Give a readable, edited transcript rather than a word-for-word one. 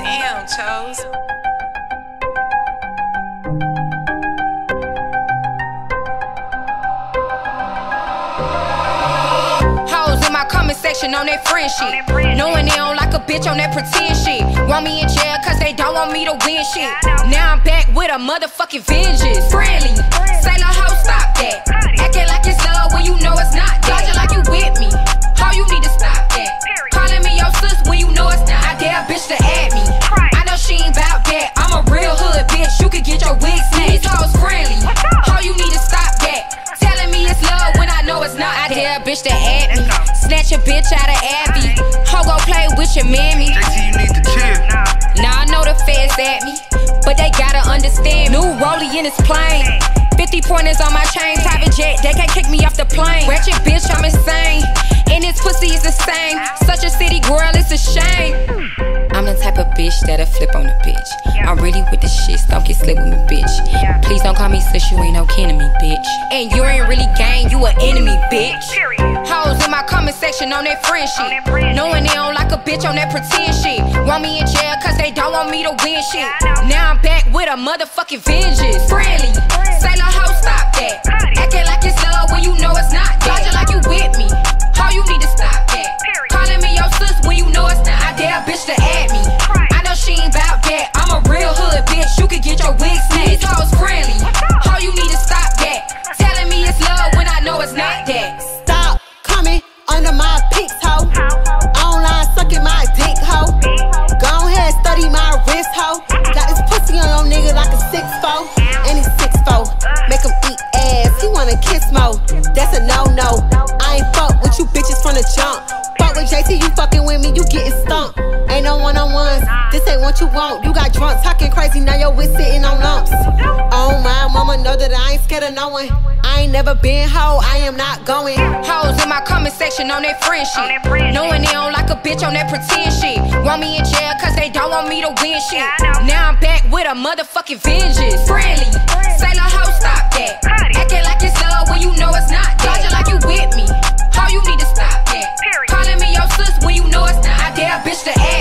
Damn, Chose. Hoes in my comment section on that friend shit. Knowing they don't like a bitch on that pretend shit. Want me in jail cause they don't want me to win shit. Now I'm back with a motherfucking vengeance. Friendly, say la hoe, stop that. Acting like it's love when you know it's not. Dodging like you with me. How you need to stop that. Calling me your sis when you know it's not. I dare a bitch to add me. I know she ain't bout that. I'm a real hood bitch. You could get your wig snatched. These hoes friendly. How you need to stop that. Telling me it's love when I know it's not. I dare a bitch to add me. Snatch a bitch out of Abby. Ho go play with your mammy. JT, you need to chill. Now I know the feds at me, but they gotta understand. New rollie in his plane. 50 pointers on my chain. Private jet, they can't kick me off the plane. Ratchet bitch, I'm insane. And this pussy is the same. Such a city girl, it's a shame. I'm the type of bitch that'll flip on a bitch. I'm really with the shit, don't get slipped with me, bitch. Please don't call me sis, you ain't no kin of me, bitch. And you ain't really gang, you an enemy, bitch. Hoes in my comment section on that friend shit. Knowing they don't like a bitch on that pretend shit. Want me in jail cause they don't want me to win shit. Now I'm back with a motherfucking vengeance. Friendly, say la hoe, stop that. Acting like it's love when you know it's not. Dodging like you with me. How you need to stop that. Calling me your sis when you know it's not. I dare a bitch to add me. I know she ain't bout that. I'm a real hood bitch. You could get your wig snatched. These hoes friendly. How you need to stop that. Telling me it's love when I know it's not that. Stop coming under my pics, ho. Online sucking my dick, ho. Go ahead, study my wrist, ho. Got this pussy on your nigga like a 6'4", and he's 6'4". Make him eat ass, he wanna kiss mo. That's a no-no. I ain't fuck with you bitches from the jump. Fuck with JT, you fucking with me, you getting stumped. Ain't no one-on-ones, this ain't what you want. You got drunk, talking crazy, now your wit sitting on lumps. Oh my mama know that I ain't scared of no one. I ain't never been hoe, I am not going. Hoes in my comment section on that friend shit. Knowing they don't like a bitch on that pretend shit. Want me in jail cause they don't want me to win shit. Now I'm back with a motherfucking vengeance. Friendly, say la hoe, stop that. Acting like it's love when you know it's not. Dodging like you with me. How you need to stop that. Calling me your sis when you know it's not. I dare a bitch to add